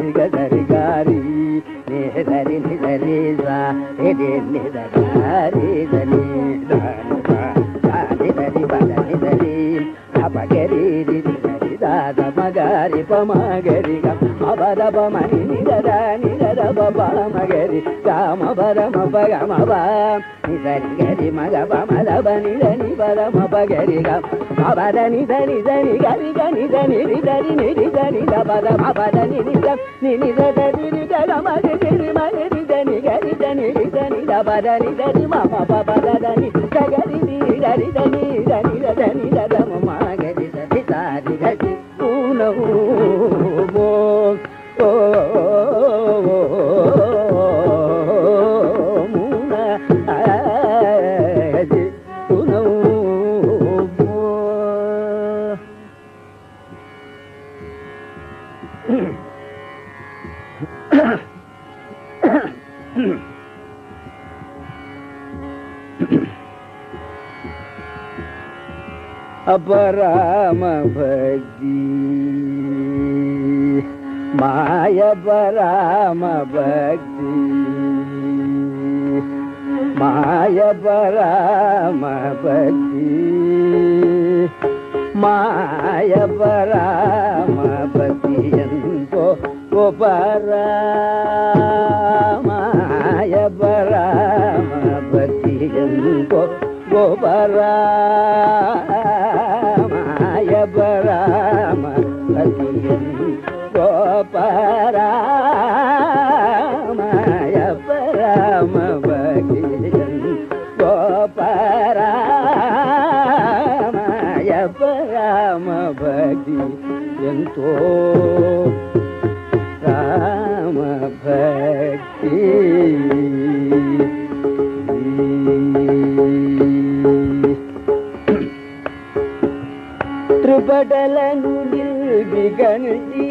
గరి గారి నే దని ని దని సా ని ని దని దని దని దని దని దని దని అపగరి రి రి దాద మగరి పమగరి గ మబద పమని ని దని ద బబ మగరి గమ బద మపగ మబ ని దని గరి మగ పమద బని దని బద మపగరి గ మబద ని దని దని గరి గని దని రి దని ని రి దని ద బద మబద ని ని ద ని ని ద దని రి ద మగ రి మగ రి దని గరి దని రి దని ద బద ని దని మమ పబద దని గరి రి దని దని దని దని ద మగరి దని దని గరి పూనో మో ఓ మునా ఆజి పూనో अपराम भक्ति माया पराम भक्ति माया पराम भक्ति माया पराम भक्ति को पराम माया पराम भक्ति को गोपरामाय पराम भक्तियं गोपरामाय पराम भक्तियं गोपरामाय पराम भक्तियं तो राम भक्ति త్రిపటలను నిల్బిగణి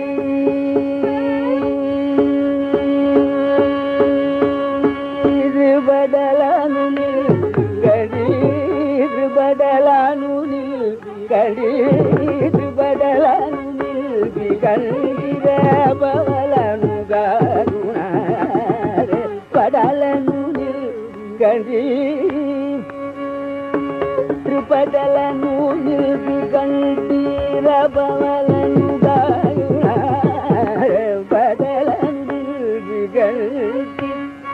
త్రిపటలను నిల్బిగణి త్రిపటలను నిల్బిగణి త్రిపటలను నిల్బిగణి రేపవలను గారుణ పటలను నిల్బిగణి త్రిపటలను నిల్బిగంటి రబవలను గాయుణ పటలను నిల్బిగంటి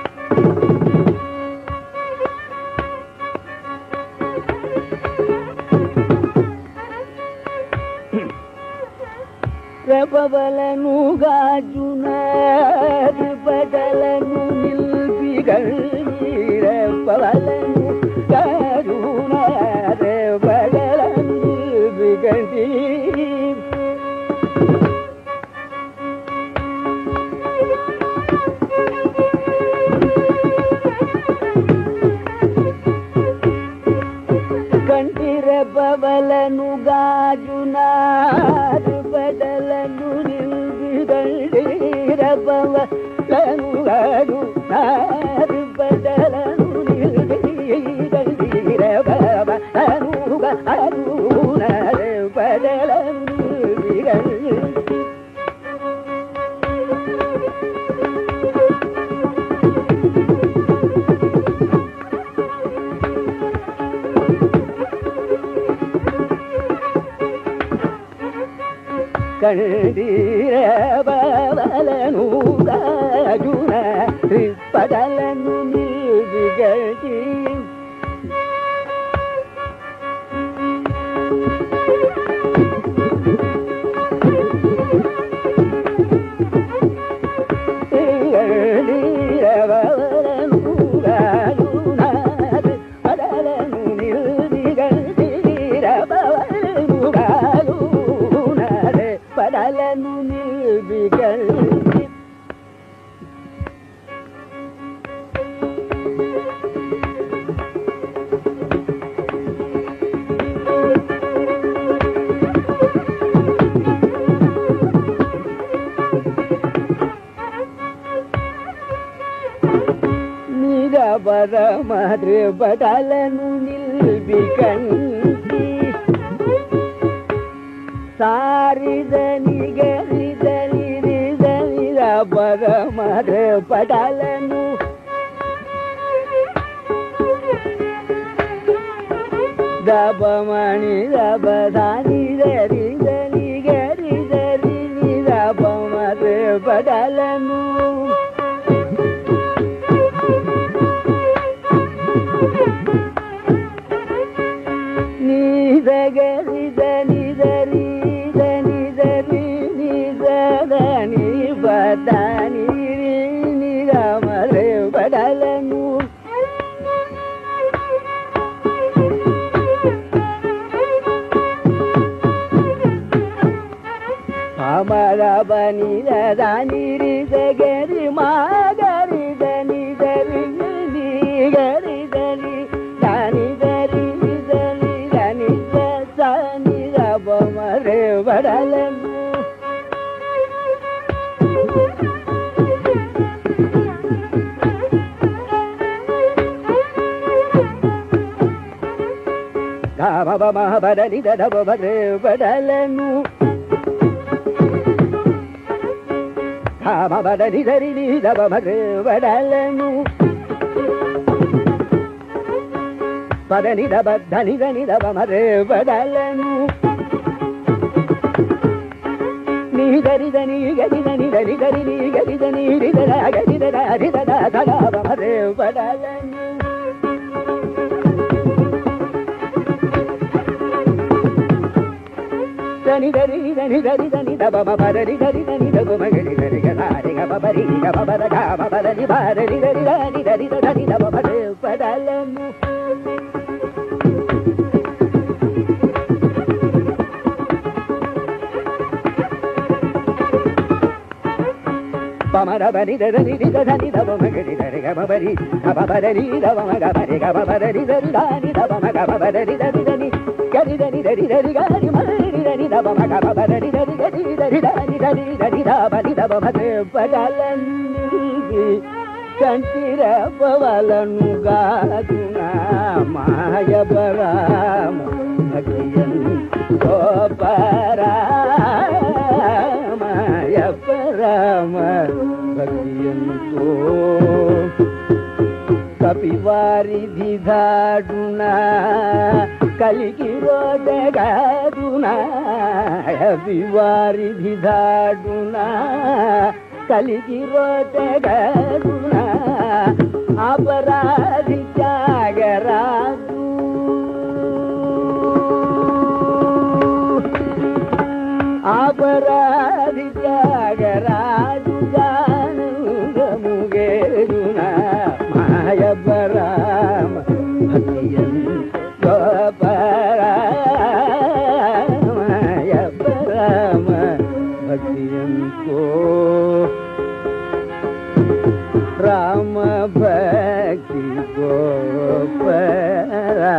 రబవలను గాజున త్రిపటలను నిల్బిగంటి రబవలను గాజున గంటి కంటి రెబ్బవలను గాజునారు బదలను నిల్బిగండి రెబ్బవలను గాజునారు బదలను నిల్బిగండి రెబ్బవలను గాజునారు బదలను నిల్బిగండి కండిరబవలను గాజున త్రిపటలను నిల్బిగండి పడలను నిల్బిగండి నిరబరమద్రి పడలను నిల్బిగండి సారిదని గరిదని రిదని పరమర పడాలను దబమణి దబదాని దరి దని గరి దరి ని దబమర పడాలను గరి దని దరి దని దరి ని దని బదని ని గమరే పడాలను అమర బని దని రి గరి మా గరి దని దరి ని గరి దని దని దరి దని దని దని దబమరే పడాలను మహాబలి దబమరే పడాలను మబలి దరి దబమరే పడాలను పదని దబ ధని ధని దబమరే పడాలను నీ దరి దని గరి దని దని గరి ని గరి దని రి దర గరి దర రి దర దబమరే పడాలను దని దరి దని దరి దని దబమ పదని దరి దని దబమ గరి దరి గరి గబరి గబర గబరి బారి దరి దని దరి దని దబమరే పడాలను పమర బరి దరి దని దబమ గరి దరి గబరి గబరి దబమ గబరి గబరి దరి దని దబమ గబరి దరి దని గరి దని దరి దరి గరి మరి దని దబమ గబరి దరి గరి దరి దని దరి దని దబని దబమరే పడాలను కంటిర పవలను గాదునా మాయ బరామ భక్తియన్ గోపరా మాయ పరామ భక్తియన్ గో కపివారిధి ధాడునా కలికి రోదగాదునా కపివారిధి ధాడునా కలికి రోదగాదునా అపరాధి త్యాగరాజు అపరాధి త్యాగరాజు జానుగముగేరునా మాయ పరామ భక్తియన్ మాయ పరామ భక్తియన్ కో రామ భక్తి గోపరా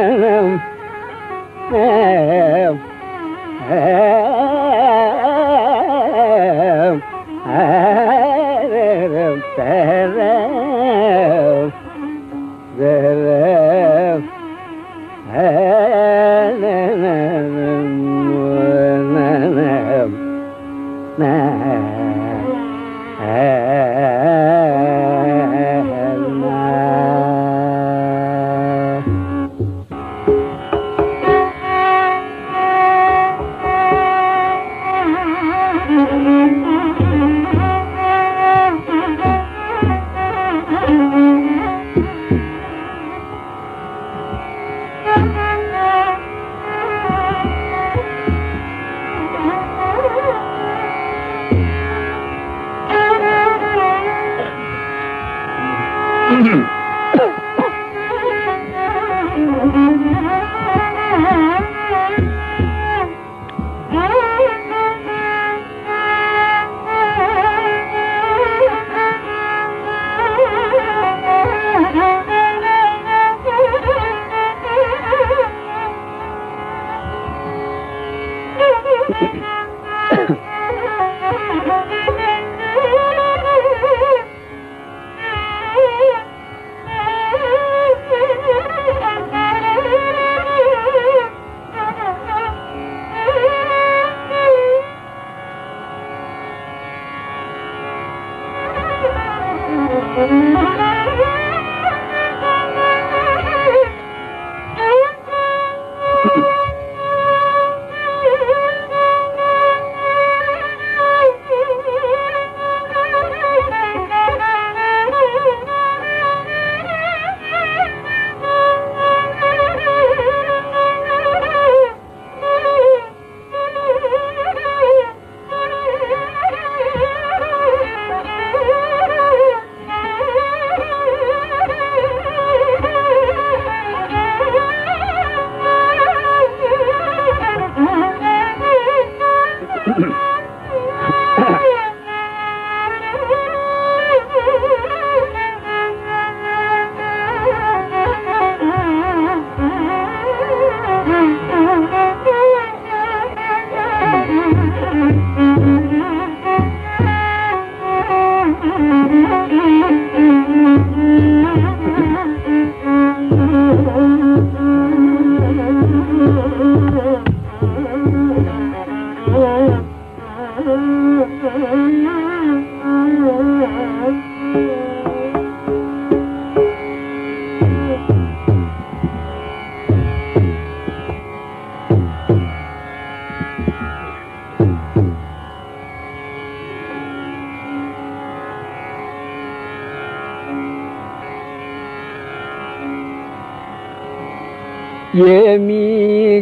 Yemi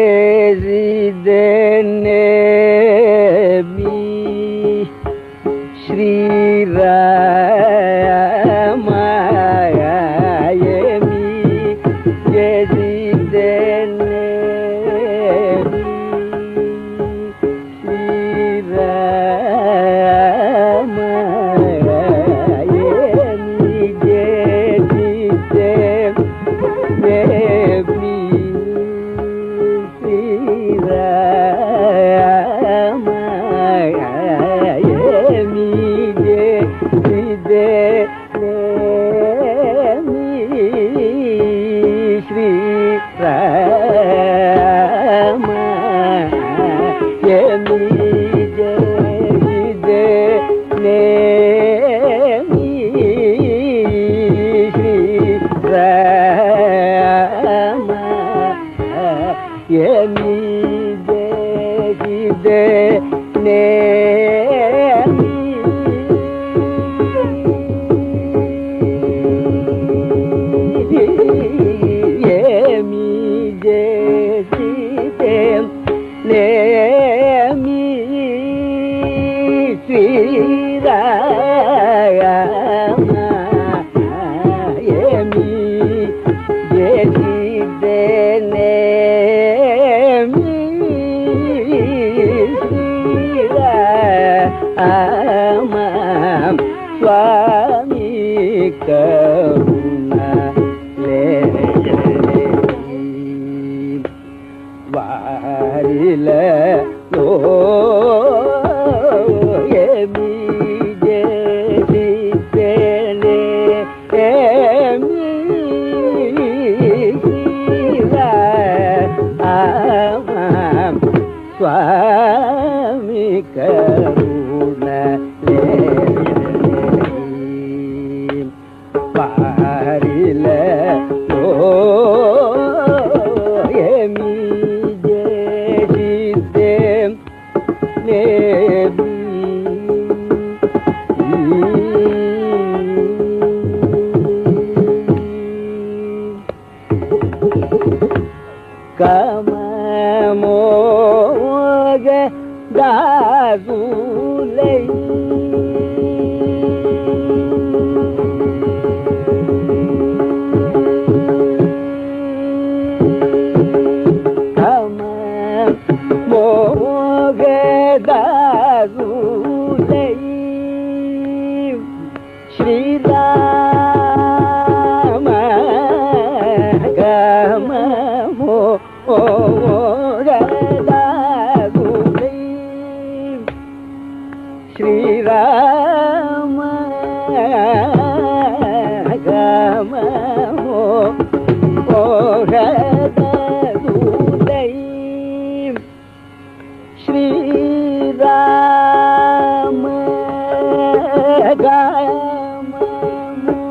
Jeridene mi Shri Ramaya Yemi Jeridene mi Shri Ramaya Yemi Jeridene mi Swami Karuna le சுவாமி கருண பாரில ஏமி ஜெயித்தேன் நேபி கமமோக தாசுலை கமமோக தாசுலை ஸ்ரீராம கமமோ ஓரதாகுலை ஸ்ரீராம கமமோ ஓரதாகுலை ஸ்ரீராம கமமோ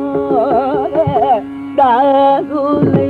தாகுலை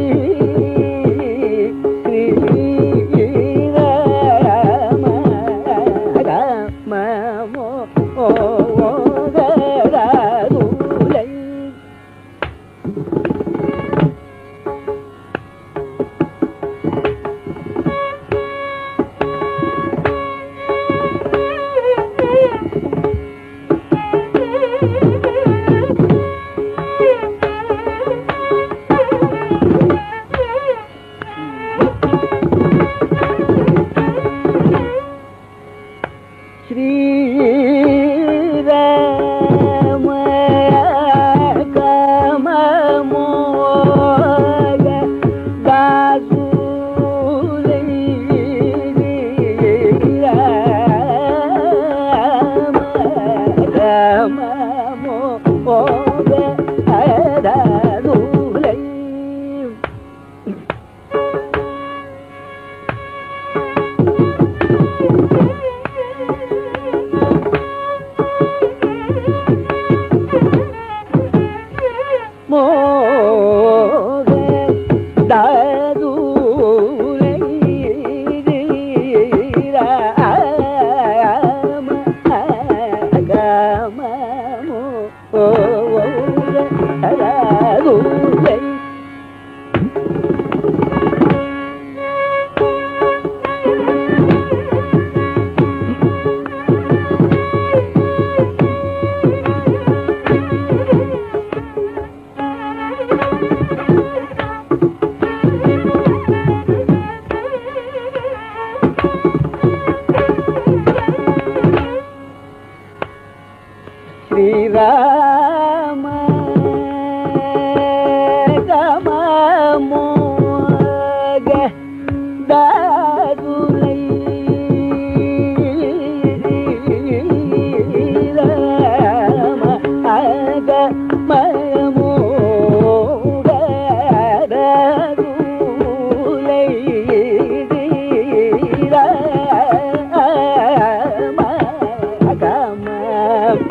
Rama Gamamoga Dadulai Rama Gamamoga Dadulai Rama Gamam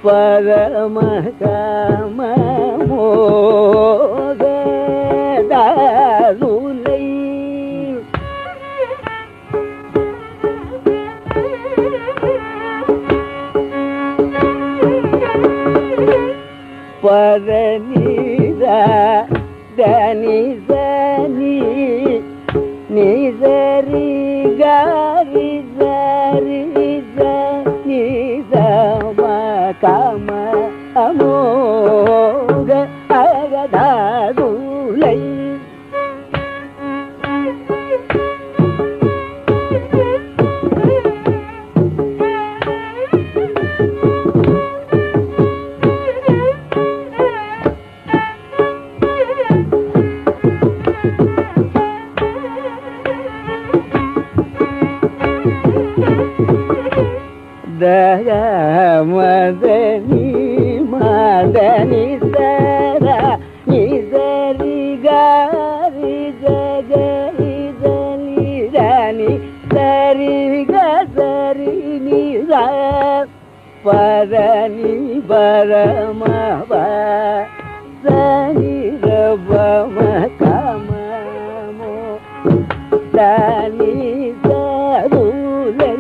பரம காம மோக தாருலை பரநீரா தனிசனி நிசரி காரி சரி நிசம காம அமோக அகதாருலை மதனி மதனி சர நிசரி காரி ஜகரி ஜனி ஜனி சரி கரி நிச பரணி பரமவ சனி ரவம கமமோ தனி சருலை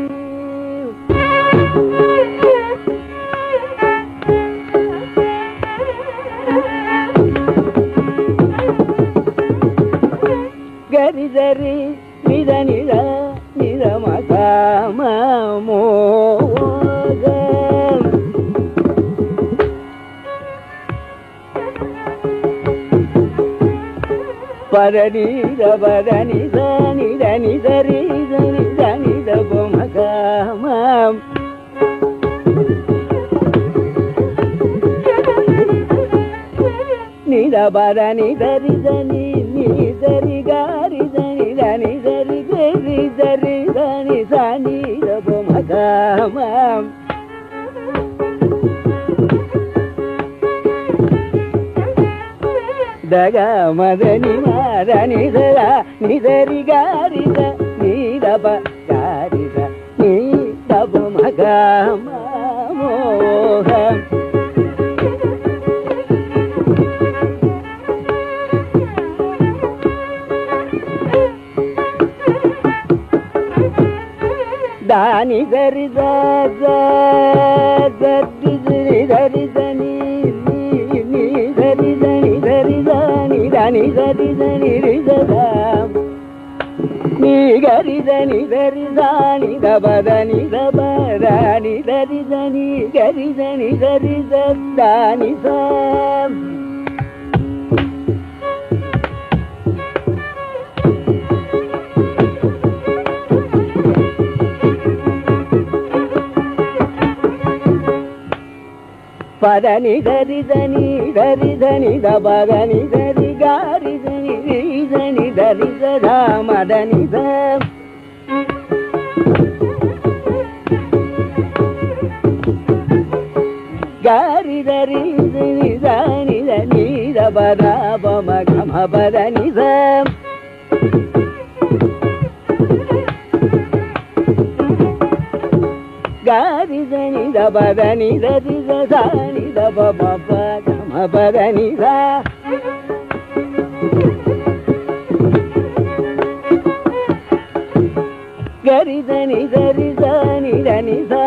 கரிதரி நித நித நிதம காம மோக பரநீர பரநித நித நிதரி நித நிதபம காம நித பரணி தரி தனி நிதரி காரி தனி தனி தரி கரி தரி தனி தனி தபம காம தக மதனி மதனி தர நிதரி காரி த நீதப காரி த நீதபம காம மோகம் தானி தரி தரி தரி தனி நீ தரி தனி தரி தனி தனி தரி தனி ரிதம் நீ கரி தனி தரி தானி தபதனி தபராணி தரி தனி கரி தனி தரி தானி சம் பதனி தரி தனி தரி தனி தபதனி தரி காரி தனி தனி தரி சதா மதனி தம் காரி தரி தனி தனி தனி தபதா பம கம பதனி தம் காரி தனி தபதனி தரி சதானி தப பப கம பதனி தா கரி தனி தரி தனி தனி தா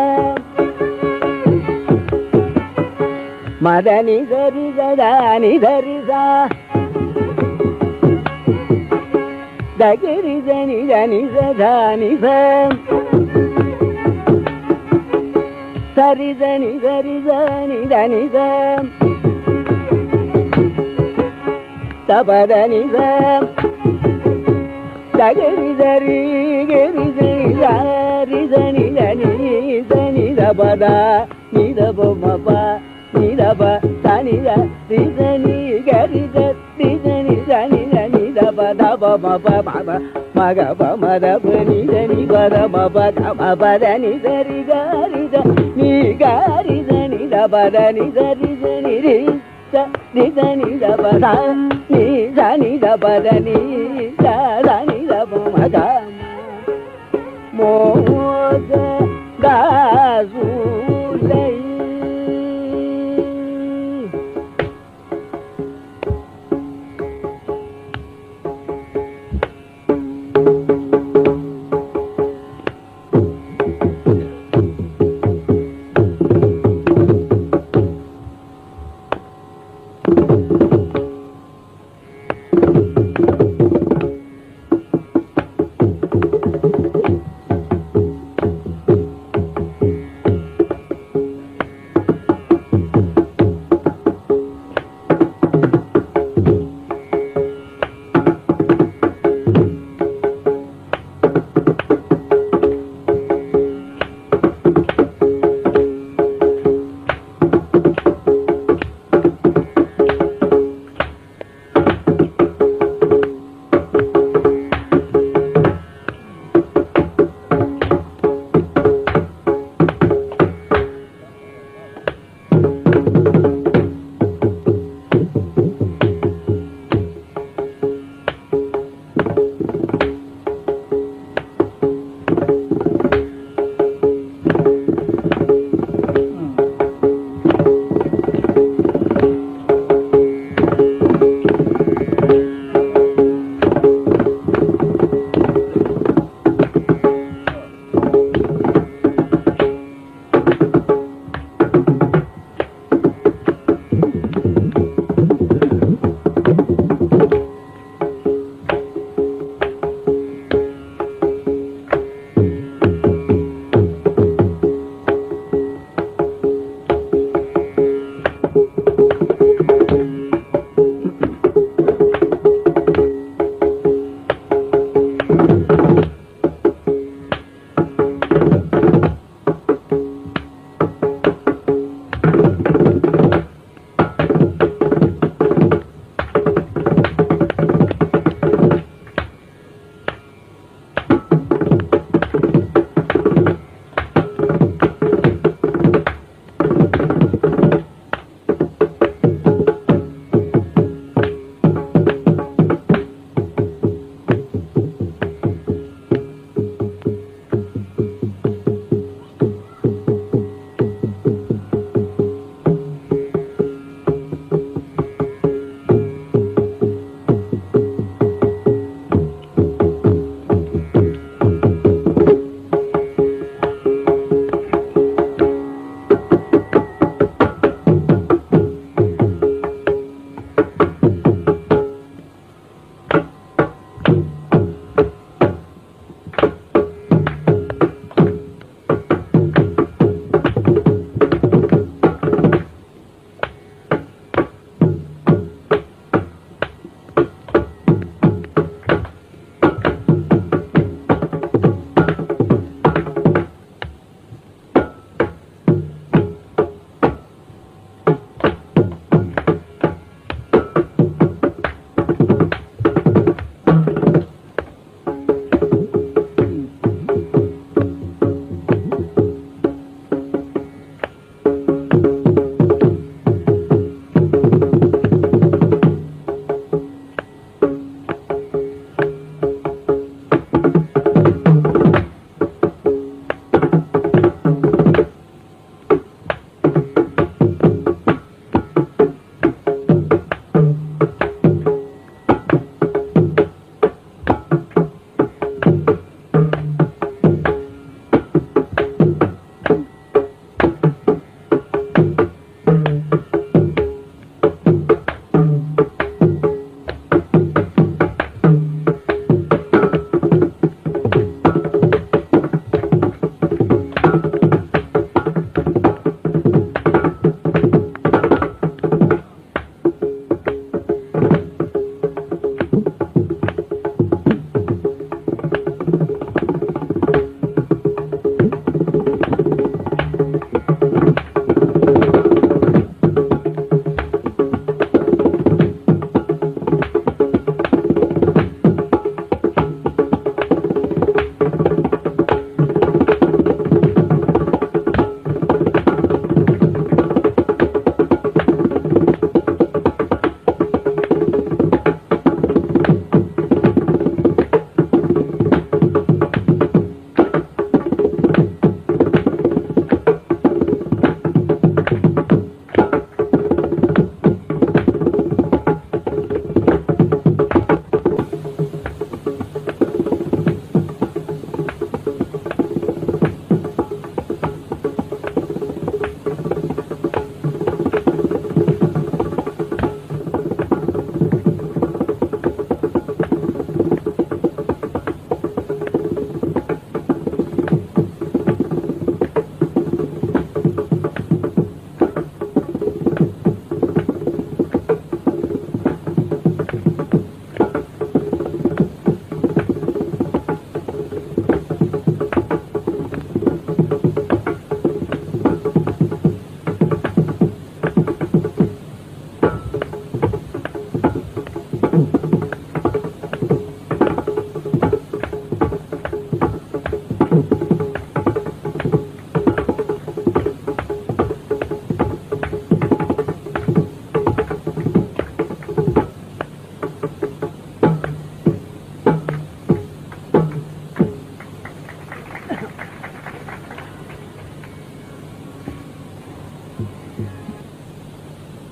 மதனி தரி சதானி தரி சா தகரி தனி தனி சதானி தம் சரி தனி சரி தனி தனி தம் தபதனி தம் தகரி தரி கரி தனி சாரி தனி தனி தனி தபதா நிதபமப நிதப தனி தி தனி கரி தரி தனி தனி தனி தப தபமப மப மக பமதப நிதனி பதமப கம பதனி தரி காரி நீ காரி தனி தபதனி தரி தனி ரி தனி தபத நீ தனி தபதனி தனி தபமக மோக தாசுலை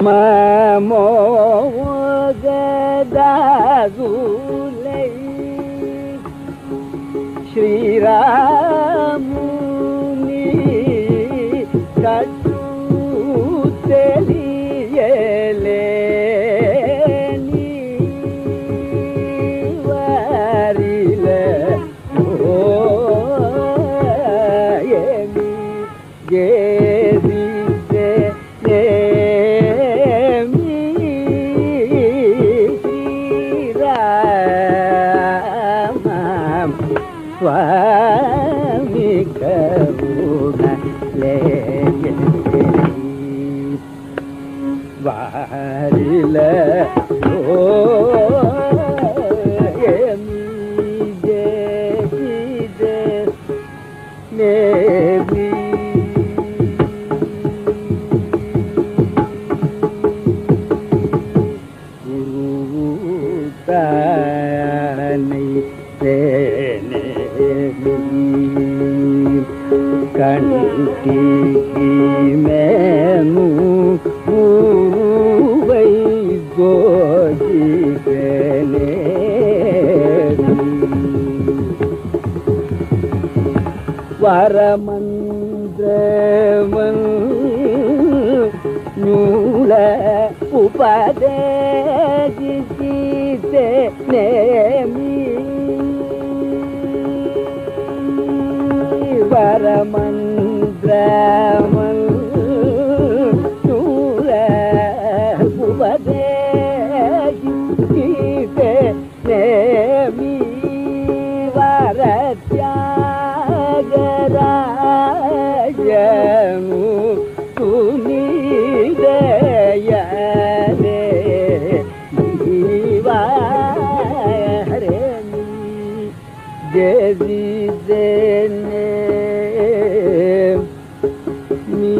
மமோகதாசுலை ஸ்ரீராமுனி கட்டு தெளியலே நீ வாரில ஓயமி கேதிதே நேமி ஸ்ரீராமம் சுவாமி கருணலே வாரில ஓயமி கேதிதே நேமி கண்டி மேனு பூவை கோஜிபேனே வரமந்திரமன் நூல உபதேசித்தே நேமி வரமந்திரமன் நூல உபதேசித்தே நேமி வரத்யாகராஜனு துனிதயனே ஜீவாரேமி ஜெதிதேனே மீ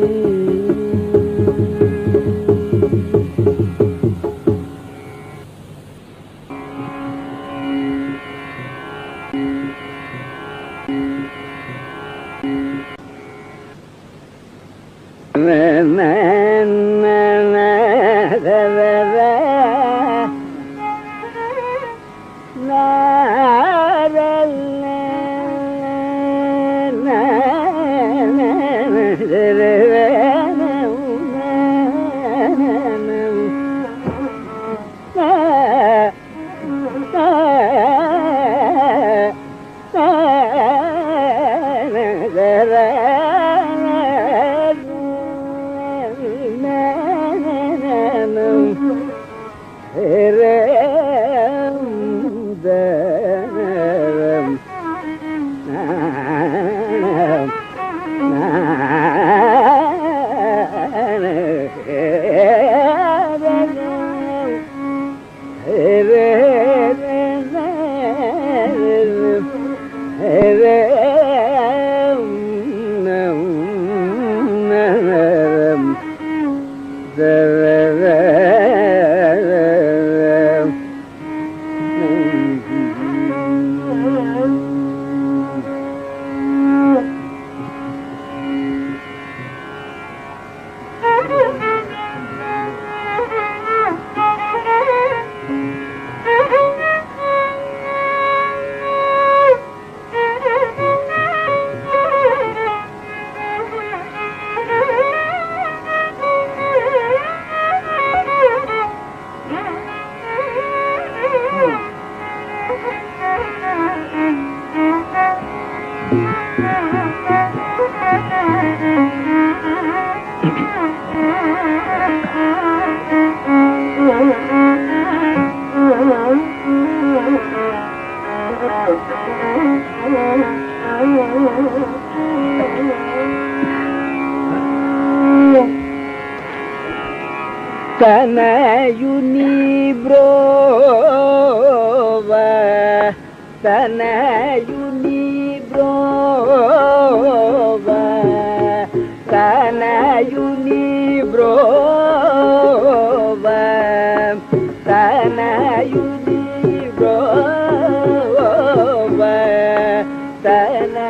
Tanayuni brova, Tanayuni brova, Tanayuni brova, Tanayuni brova,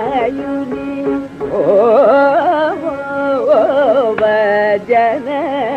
Tanayuni brova, Jana.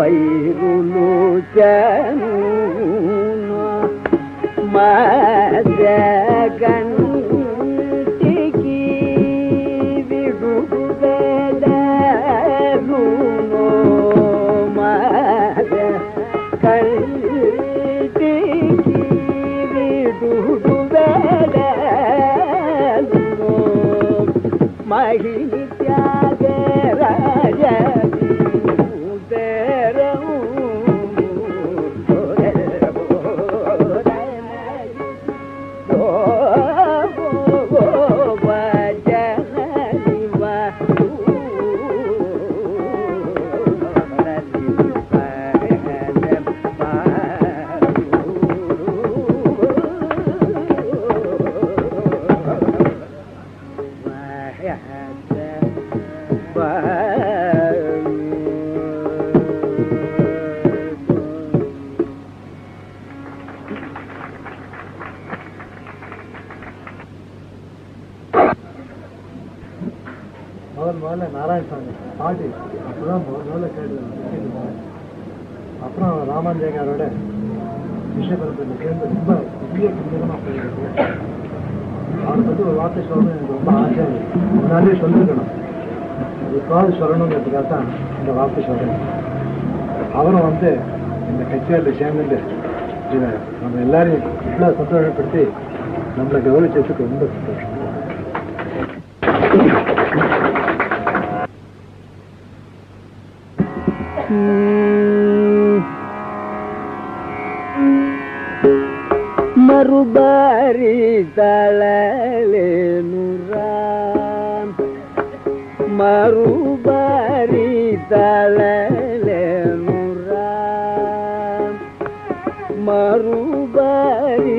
పైరులు చనును మదగంటికి విడుగు వెడలును మదగంటికి విడుగు వెడలును మహిళ త్యాగరాజ முதல்ல நாராயணசாமி பாட்டி அப்பதான் முதல்ல கேட்டு அப்புறம் ராமாஞ்சேகாரோட விஷயபரத்தில் சேர்ந்து ரொம்ப பெரிய புத்தகமாக போயிருக்கு. அவனை பற்றி ஒரு வார்த்தை சொல்லணும் எனக்கு ரொம்ப ஆசை. முன்னாடியே சொல்லியிருக்கணும், அதுக்காவது சொல்லணுங்கிறதுக்காக தான் இந்த வார்த்தை சொல்கிறேன். அவரும் இந்த கச்சேரியில் சேர்ந்துட்டு இதை நம்ம எல்லாரையும் இவ்வளோ சந்தோஷப்படுத்தி நம்மளை கௌரவிச்சதுக்கு ரொம்ப சந்தோஷம். மறுபாரி தளலேனுராம் மறுபாரி தளலேனுராம் மறுபாரி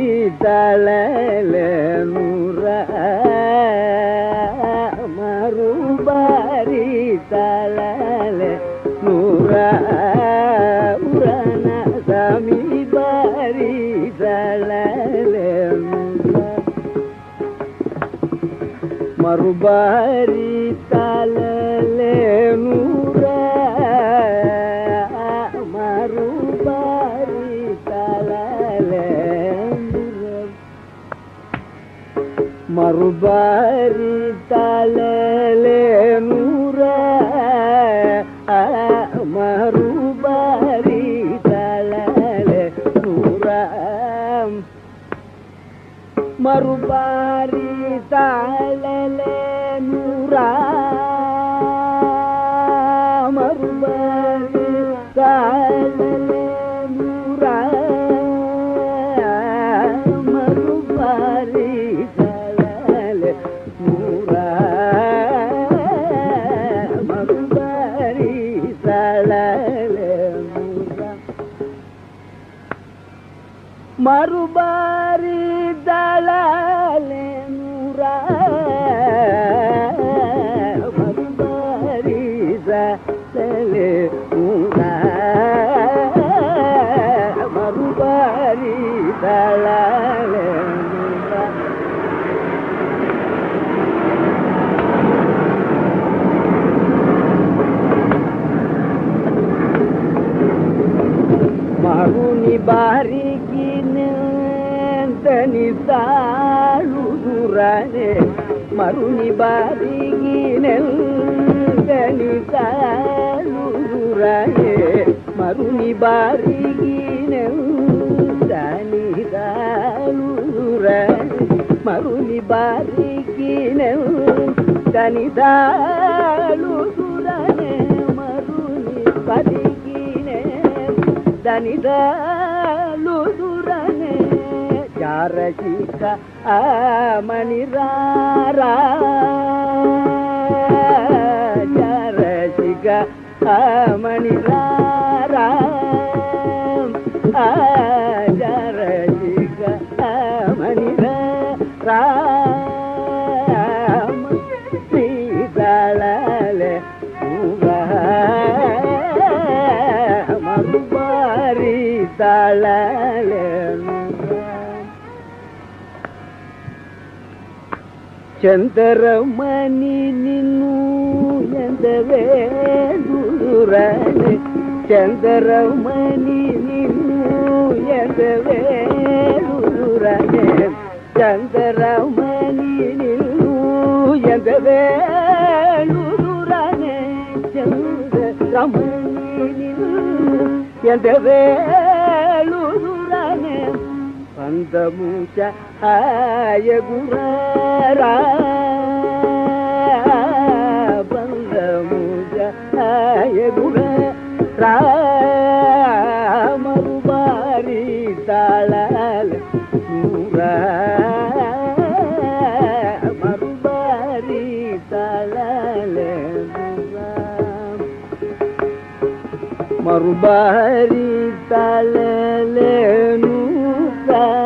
தளலேனுராம் மறுபாரி தளலேனுராம் உரண சமீபாரி மறுபாரி தலலேனுரா மறுபாரி தலலேனுரா மறுபாரி தலலேனுரா மறுபாரி தலலேனுரா மறுபாரி தலலேனுரா மறுபாரி தலலேனுரா மறுபாரி தலலேனுரா மறுபாரி தலலேனுரா மறுபாரி தலலேனுரா மறுபாரி தலலேனுரா மறுபாரி தலலேனுரா மறுனி பாரிக்கு தனித்தாளுதுரனே மறுனி பாரிகினல் தனித்தாளுதுரனே மறுனி பாரிகினல் தனிதாளுதுரனே மறுனி பாரிகினல் தனிதாளுதுரனே மறுனி பாரிகினல் தனிதாளுதுரனே ஜாரசிக மணிராரா ஜாரசிக மணிராரா ஜாரசிக மணிராரா ஸ்ரீதளலே மறுபாரி தளலே ಚಂದ್ರಮಣಿ ನಿನ್ನು ಎಂದವೇ ದೂರನೆ ಚಂದರಮಣಿ ನೀನು ಎಂದವೇಲುದುರನೆ ಚಂದರಮಣಿ ನೀನು ಎಂದವೇಲುದುರನೆ ಚಂದರಮಣಿ ನೀನು ಎಂದವೇಲುದುರನೆ ಪಂದಮೂಚ ಆಯ ಗುರರ ಪಂದಮೂಚ ಆಯ ಗುರ ಮರುಬಾರಿ ತಾಳಲ ನೂರ ಮರುಬಾರಿ ತಾಳಲ ಮರುಬಾರಿ ತಾಳಲ ನೂರ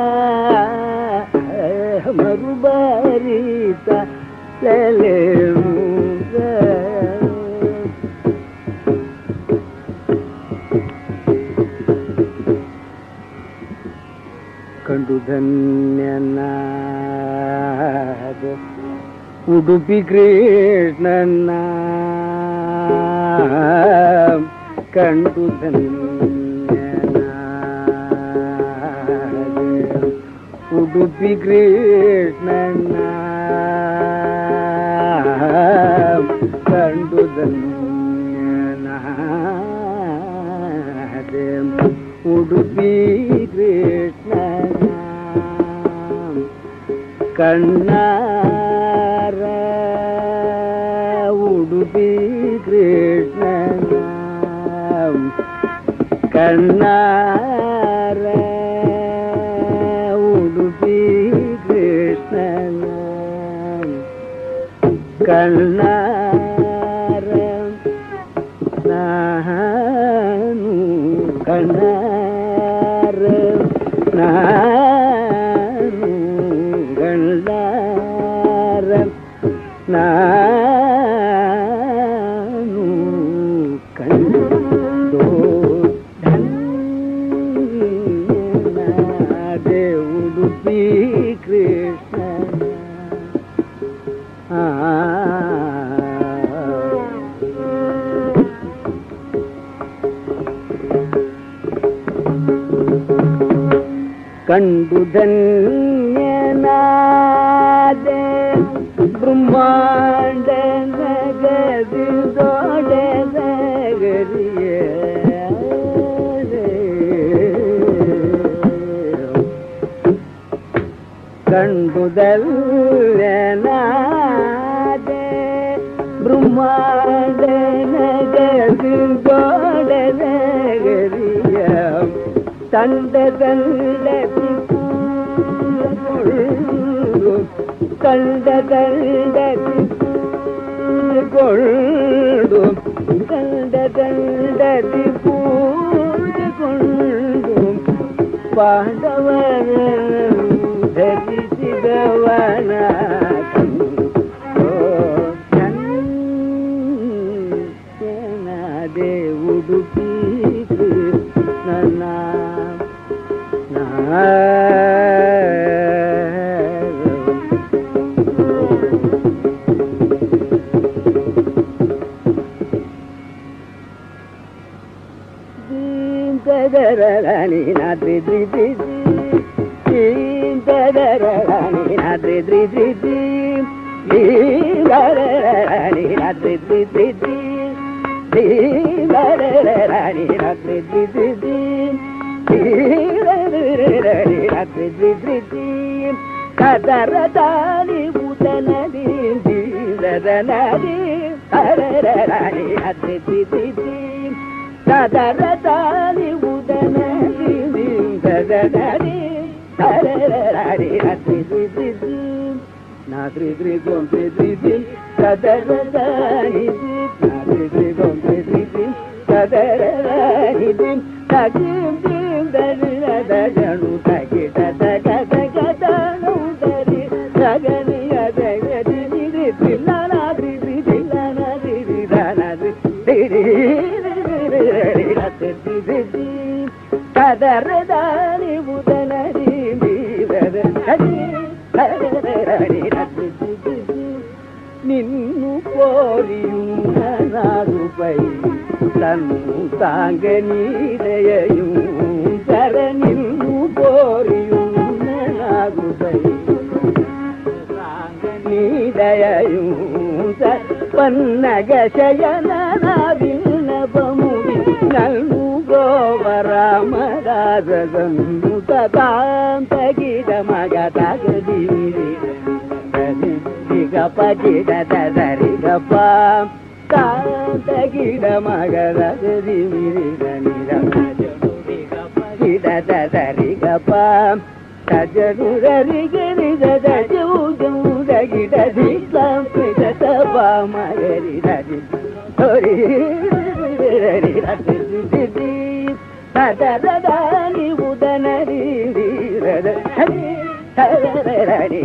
ಮರುಬಾರಿ ತಾಳಲ ಕಂಡು ಧನ್ಯನಾದ ಉಡುಪಿ ಕೃಷ್ಣನ ಕಂಡು ಧನ್ಯನಾದ ಉಡುಪಿ ಕೃಷ್ಣನ ಕಂಡು ಧನ್ಯನಾದ ಉಡುಪಿ ಕೃಷ್ಣ ಕಣ್ಣಾರ ಉಡುಪಿ ಕೃಷ್ಣ ಕಣ್ಣಾರ ಉಡುಪಿ ಕೃಷ್ಣ ಕಣ್ಣಾರ ನಾನು ಕಣ್ಣಾರ ನಾನು ಗಂಡಾರ ನಾನು ಕಂಡು ಧನ್ಯನಾದೆ ಉಡುಪಿ ಕೃಷ್ಣ ಕಂಡು ಧನ್ಯನಾದೆ ಬ್ರಹ್ಮಾಂಡ ನಗರಿ ದೊಡೆ ನಗರಿಯ ಕಂಡು ಧನ್ಯನಾದೆ ಬ್ರಹ್ಮಾಂಡ ನಗರಿ ದೊಡೆ ನಗರಿಯ ತಂಡ ತಂಡ ಕಂಡ ತಂಡ ಕೊಂಡು ಕಂಡ ತಂಡ ಪೂಜೆಕೊಂಡು ಪಾಂಡವನ ಧರಿಸಿದವನ ಚನ್ನದೆ ಉಡುಪಿ ಕೃಷ್ಣನ ರಾಣಿ ನಾದ್ರಿ ದ್ರಿ ದ್ರಿ ರಾಣಿ ನಾದ್ರಿ ದ್ರಿ ದ್ರಿ ರಾಣಿ ನಾದ್ರಿ ದ್ರಿ ದ್ರಿ ರಾಣಿ ನಾದ್ರಿ ದ್ರಿ ದ್ರಿ ರಾಣಿ ನಾದ್ರಿ ದ್ರಿ ದ್ರಿ ಕದರದಾನಿ ಉದನದಿ ನದಿ ರಾಣಿ ನಾದ್ರಿ ದ್ರಿ ದ್ರಿ ಕದರದಾನಿ ಉದನದಿ ನದಿ ರಾಣಿ ನಾದ್ರಿ ದ್ರಿ ದ್ರಿ ನಾದ್ರಿ ದ್ರಿ ಗೋಂದ್ರಿ ದ್ರಿ ದ್ರಿ ಕದರದಾನಿ ನಾದ್ರಿ ದ್ರಿ ಗೋಂದ್ರಿ ದ್ರಿ ದ್ರಿ ಕದರದಾನಿ ತಗಿಂ ದಿಂ ದರಿದ ಜಣು ತಗಿಟ ತಗ ತಗ ತನು ದರಿ ತಗನಿಯ ತಗದಿ ದಿರಿ ತಿಲ್ಲನಾದ್ರಿ ದ್ರಿ ತಿಲ್ಲನಾದ್ರಿ ದ್ರಿ ದಾನಾದ್ರಿ ದಿರಿ ದಿ ಕದರದಾನಿ ಉದನದಿ ಬೀರದ ನಿನ್ನು ಕೋರಿಯು ನಾರು ಪೈ తన్ను తాంగనీదయు ధరణిల్లు కోరియున్నగుపై తాంగనీదయు పన్నగ శయన విన్నపముడి నల్లు గోవరామరాజను తాంతగిడ మగ తగది గపగిడ దరి గప తాంతగిడ మగ తగది గిడ దరి గప తజను రరి గిరి దిడ మగరి రరి తదరదాని ఉదనరి రరి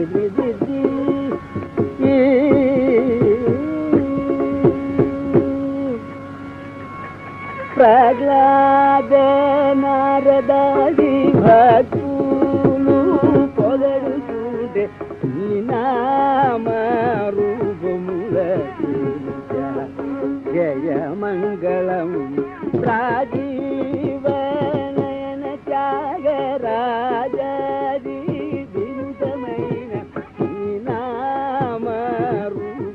ప్రహ్లాద నారదాది భక్తులు పొగడుతుంటే నీ నామ రూపముల జయ మంగళం రాజీవనయన త్యాగరాజాది విరుదమైన నీ నామ రూప